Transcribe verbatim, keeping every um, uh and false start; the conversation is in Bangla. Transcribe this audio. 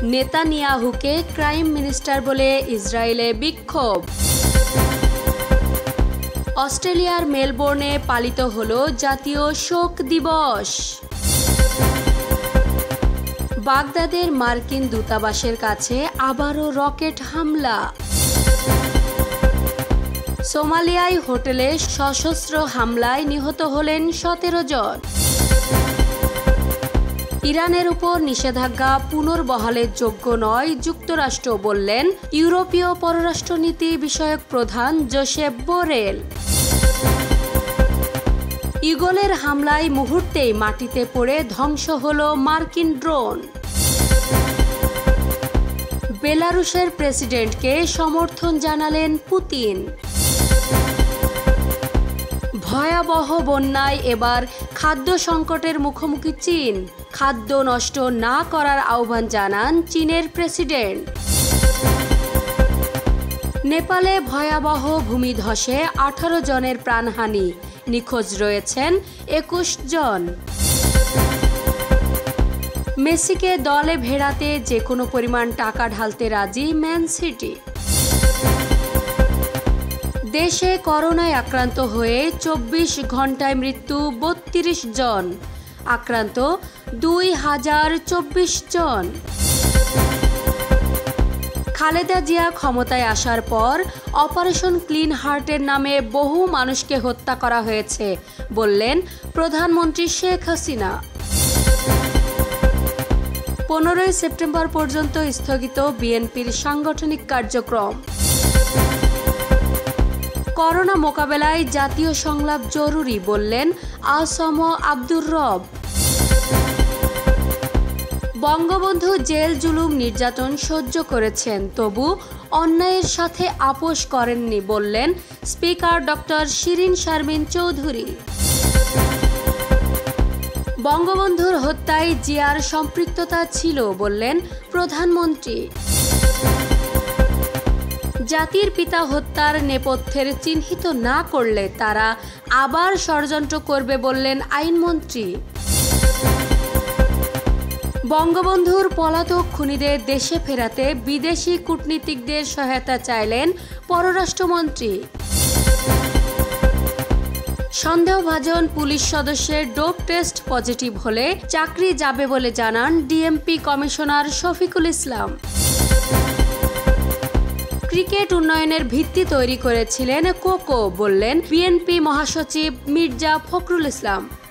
নেতানিয়াহুকে ক্রাইম মিনিস্টার বলে ইসরায়েলে বিক্ষোভ। অস্ট্রেলিয়ার মেলবোর্নে পালিত হলো জাতীয় শোক দিবস। বাগদাদের মার্কিন দূতাবাসের কাছে আবারও রকেট হামলা। সোমালিয়ায় হোটেলে সশস্ত্র হামলায় নিহত হলেন সতেরো জন। ইরানের উপর নিষেধাজ্ঞা পুনর্বহালের যোগ্য নয় যুক্তরাষ্ট্র বললেন ইউরোপীয় পররাষ্ট্রনীতি বিষয়ক প্রধান জোসেপ বোরেল। ইগলের হামলায় মুহূর্তেই মাটিতে পড়ে ধ্বংস হল মার্কিন ড্রোন। বেলারুশের প্রেসিডেন্টকে সমর্থন জানালেন পুতিন। ভয়াবহ বন্যায় এবার খাদ্য সংকটের মুখোমুখি চীন। খাদ্য নষ্ট না করার আহ্বান জানান চীনের প্রেসিডেন্ট। নেপালে ভয়াবহ ভূমিধসে আঠারো জনের প্রাণহানি, নিখোঁজ রয়েছেন একুশ জন। মেসিকে দলে ভেড়াতে যে কোনো পরিমাণ টাকা ঢালতে রাজি ম্যান সিটি। দেশে করোনায় আক্রান্ত হয়ে চব্বিশ ঘন্টায় মৃত্যু বত্রিশ জন, আক্রান্ত দুই হাজার চব্বিশ জন। খালেদা জিয়া ক্ষমতায় আসার পর অপারেশন ক্লিন হার্টের নামে বহু মানুষকে হত্যা করা হয়েছে বললেন প্রধানমন্ত্রী শেখ হাসিনা। পনেরোই সেপ্টেম্বর পর্যন্ত স্থগিত বিএনপির সাংগঠনিক কার্যক্রম। করোনা মোকাবেলায় জাতীয় সংলাপ জরুরি বললেন আসম আব্দুর রব। বঙ্গবন্ধু জেল জুলুম নির্যাতন সহ্য করেছেন, তবু অন্যায়ের সাথে আপোষ করেননি বললেন স্পিকার ডক্টর শিরিন শারমিন চৌধুরী। বঙ্গবন্ধুর হত্যায় জিয়ার সম্পৃক্ততা ছিল বললেন প্রধানমন্ত্রী। জাতির পিতা হত্যার নেপথ্যের চিহ্নিত না করলে তারা আবার ষড়যন্ত্র করবে বললেন আইনমন্ত্রী। বঙ্গবন্ধুর পলাতক খুনিদের দেশে ফেরাতে বিদেশি কূটনীতিকদের সহায়তা চাইলেন পররাষ্ট্রমন্ত্রী। সন্দেহভাজন পুলিশ সদস্যের ডোপ টেস্ট পজিটিভ হলে চাকরি যাবে বলে জানান DMP commissioner Shafiqul Islam. Cricket উন্নয়নের ভিত্তি তৈরি করেছিলেন কোকো বললেন বিএনপি মহাসচিব মির্জা ফখরুল ইসলাম।